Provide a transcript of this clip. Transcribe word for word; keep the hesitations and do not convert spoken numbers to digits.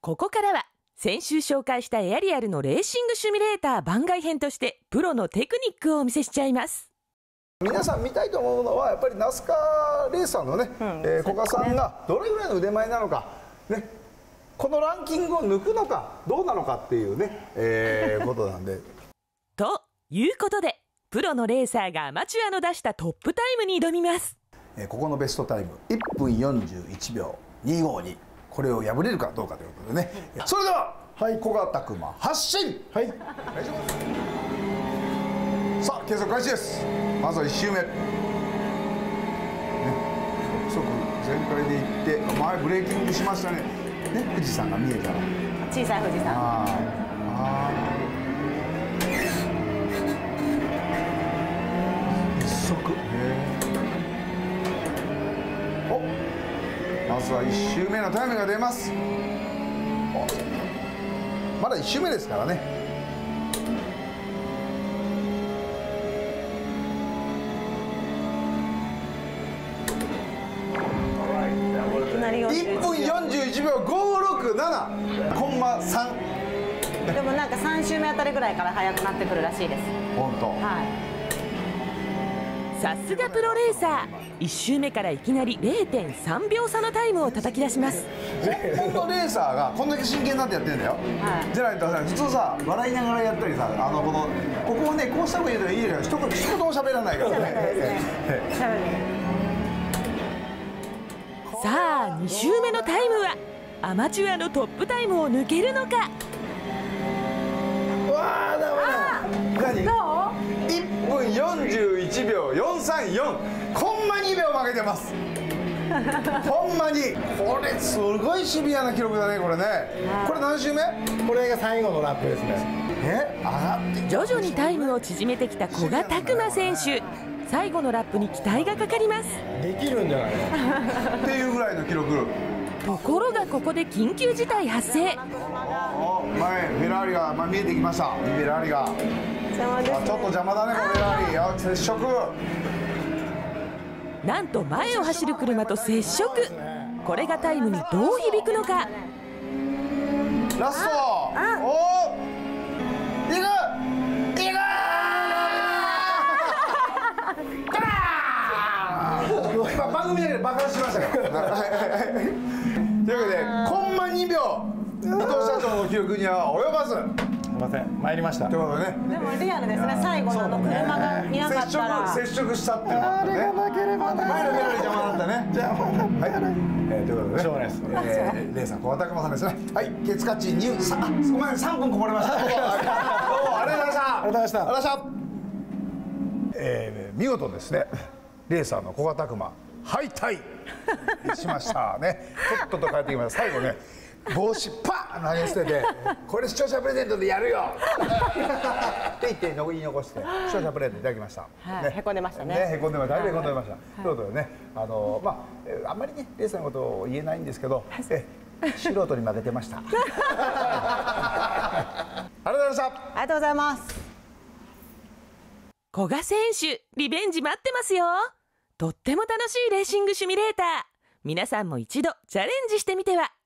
ここからは先週紹介したエアリアルのレーシングシミュレーター番外編としてプロのテクニックをお見せしちゃいます。 皆さん見たいと思うのはやっぱりナスカレーサーのね、うん、えー、古賀さんがどれぐらいの腕前なのか、ね、このランキングを抜くのかどうなのかっていうね、えー、ことなんで。 ということでプロのレーサーがアマチュアの出したトップタイムに挑みます。 えー、ここのベストタイムいっぷんよんじゅういちびょうにごに、これを破れるかどうかということでね。それでは、はい、古賀拓磨発進、はい、お願いします。さあ計測開始です。まずはいっ周目、ね、速全開でいって前ブレーキングしましたね。ね、富士山が見えたら小さい富士山、ああ一速、お、まずはいっ周目のタイムが出ます。まだいっ周目ですからね。いっぷんよんじゅういちびょうごろくななコンマさん。 でもなんかさん周目あたりぐらいから速くなってくるらしいです。 本当。 はい。 さすがプロレーサー、いっ周目からいきなり れいてんさんびょう差のタイムを叩き出します。 本当レーサーがこんだけ真剣になってやってんだよ。はい、じゃないと普通さ笑いながらやったりさ、あのこのここをねこうした方がいいとかいいから一言一言も喋らないからね。 さあに周目のタイムはアマチュアのトップタイムを抜けるのか。 わあ、だめだ。何？どう？いっぷんよんじゅういちびょうよんさんよん、コンマにびょう負けてます。ほんまにこれすごいシビアな記録だねこれね。これ何周目？ これが最後のラップですね。 え？上がって徐々にタイムを縮めてきた古賀拓磨選手。最後のラップに期待がかかります。 できるんじゃないっていうぐらいの記録。 ところがここで緊急事態発生。 前フェラーリが、まあ、見えてきました。フェラーリが邪魔です、ね、あちょっと邪魔だねこのフェラーリ。よ接触。 なんと前を走る車と接触。これがタイムにどう響くのか。 ラスト。おお、いくいく今番組だけで爆発しましたからというわけでコンマにびょう伊藤社長の記録には及ばず、 すみません参りました。 ということでね。 でもリアルですね。最後のあの車がいなかったら接触接触したっていうのあれがなければね。 前のフェラーリ邪魔だったね。 邪魔だったね。 はい。えー、ということでね。 しょうがないです。 えー、レイさん、古賀拓磨さんですね。はい、ケツカッチ入さあ、ごめんさんぷんこぼれました。どうもありがとうございました。 ありがとうございました。 ありがとうございました。えー、見事ですね。レイサーの古賀拓磨敗退しましたね。とっとと帰ってきました。最後ね。帽子パッ投げ捨ててこれ視聴者プレゼントでやるよって言って言い残して視聴者プレゼントいただきました。 はい、へこんでましたね。 ね、へこんでました。だいぶへこんでました。ということでね、あのまああんまりねレイさんのことを言えないんですけど、え素人に負けてました。ありがとうございました。 ありがとうございます。 古賀選手、リベンジ待ってますよ。とっても楽しいレーシングシミュレーター。皆さんも一度チャレンジしてみては